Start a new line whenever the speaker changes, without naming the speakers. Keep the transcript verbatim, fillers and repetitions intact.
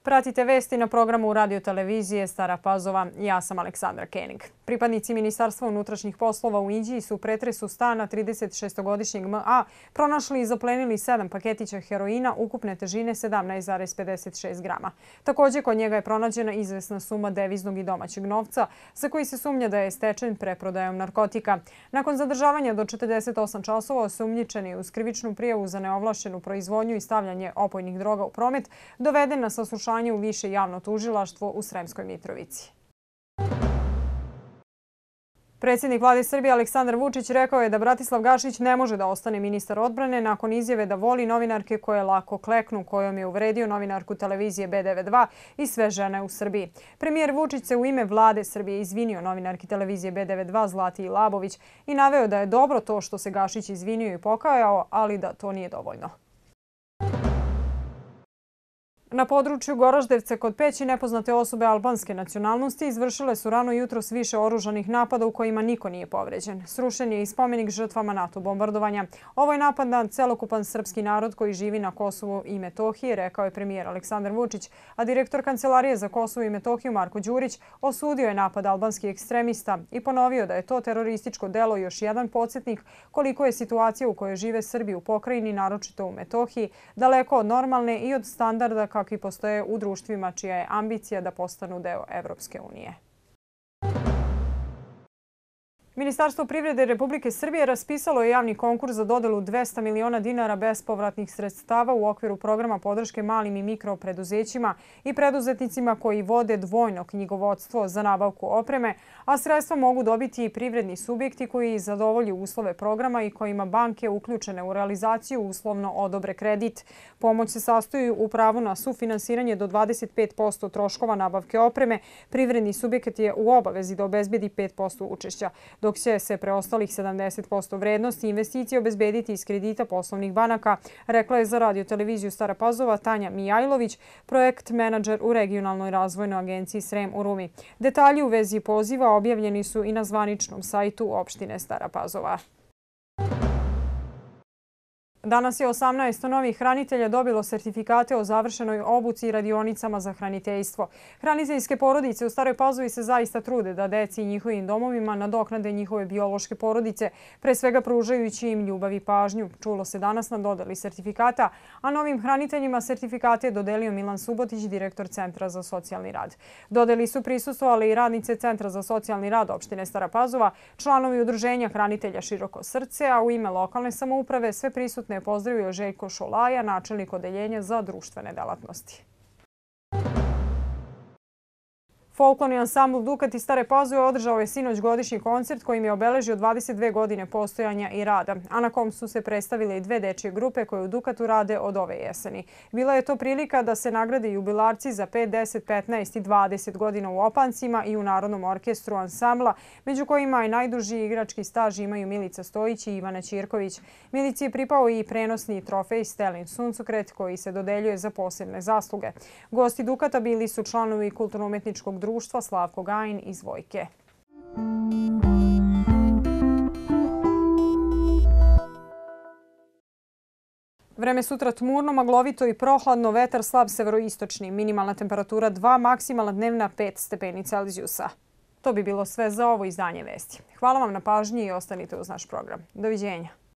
Pratite vesti na programu radio televizije Stara Pazova. Ja sam Aleksandra Kenig. Pripadnici Ministarstva unutrašnjih poslova u Inđiji su u pretresu stana trideset šestogodišnjeg M A pronašli i zaplenili sedam paketića heroina ukupne težine sedamnaest zarez pedeset šest grama. Također, kod njega je pronađena izvesna suma deviznog i domaćeg novca za koji se sumnja da je stečen preprodajom narkotika. Nakon zadržavanja do četrdeset osam časova osumnjičeni uz krivičnu prijavu za neovlašćenu proizvodnju i stavljanje opojnih droga u promet doveden na saslušanje u više javno tužilaštvo u Sremskoj Mitrovici. Predsjednik Vlade Srbije Aleksandar Vučić rekao je da Bratislav Gašić ne može da ostane ministar odbrane nakon izjave da voli novinarke koje lako kleknu, kojom je uvredio novinarku televizije B devedeset dva i sve žene u Srbiji. Premijer Vučić se u ime Vlade Srbije izvinio novinarki televizije B devedeset dva Zlatiji Labović i naveo da je dobro to što se Gašić izvinio i pokajao, ali da to nije dovoljno. Na području Goraždevca kod Peći nepoznate osobe albanske nacionalnosti izvršile su rano jutros više oružanih napada u kojima niko nije povređen. Srušen je i spomenik žrtvama NATO bombardovanja. Ovo je napad na celokupan srpski narod koji živi na Kosovu i Metohiji, rekao je premijer Aleksandar Vučić, a direktor Kancelarije za Kosovo i Metohiju Marko Đurić osudio je napad albanskih ekstremista i ponovio da je to terorističko delo još jedan podsjetnik koliko je situacija u kojoj žive Srbi u pokrajini, naročito u Metohiji, daleko od normalne i od standarda kakvi postoje u društvima čija je ambicija da postanu deo Evropske unije. Ministarstvo privrede Republike Srbije raspisalo je javni konkurs za dodelu dvesta miliona dinara bespovratnih sredstava u okviru programa podrške malim i mikropreduzećima i preduzetnicima koji vode dvojno knjigovodstvo za nabavku opreme, a sredstva mogu dobiti i privredni subjekti koji zadovolju uslove programa i kojima banke uključene u realizaciju uslovno odobre kredit. Pomoć se sastoji u pravu na sufinansiranje do dvadeset pet posto troškova nabavke opreme. Privredni subjekt je u obavezi da obezbedi pet posto učešća, dok će se preostalih sedamdeset posto vrednosti investicije obezbediti iz kredita poslovnih banaka, rekla je za radio televiziju Stara Pazova Tanja Mijajlović, projekt menadžer u regionalnoj razvojnoj agenciji Srem u Rumi. Detalji u vezi poziva objavljeni su i na zvaničnom sajtu opštine Stara Pazova. Danas je osamnaest novih hranitelja dobilo sertifikate o završenoj obuci i radionicama za hraniteljstvo. Hraniteljske porodice u Staroj Pazovi se zaista trude da deci i njihovim domovima nadoknade njihove biološke porodice, pre svega pružajući im ljubav i pažnju. Čulo se danas na dodeli sertifikata, a novim hraniteljima sertifikate je dodelio Milan Subotić, direktor Centra za socijalni rad. Dodeli su prisustvovali i radnice Centra za socijalni rad opštine Stara Pazova, članovi udruženja hranitelja Široko srce, a u ime lokalne samouprave sve prisutne je pozdravio Željko Šolaja, načelnik odeljenja za društvene delatnosti. Folklorni ansambl Dukat iz Stare Pazove održao je sinoć godišnji koncert kojim je obeležio dvadeset dve godine postojanja i rada, a na kom su se predstavile i dve dečje grupe koje u Dukatu rade od ove jeseni. Bila je to prilika da se nagrade jubilarci za pet, deset, petnaest i dvadeset godina u Opancima i u Narodnom orkestru ansambla, među kojima i najduži igrački staž imaju Milica Stojić i Ivana Ćirković. Milici je pripao i prenosni trofej Stelin Suncokret koji se dodeljuje za posebne zasluge. Gosti Dukata bili su članovi kulturno-umetničkog društva Slavko Gajin iz Vojke. Vreme sutra tmurno, maglovito i prohladno, vetar slab severoistočni, minimalna temperatura dva, maksimalna dnevna pet stepeni Celzijusa. To bi bilo sve za ovo izdanje vesti. Hvala vam na pažnji i ostanite uz naš program. Doviđenja.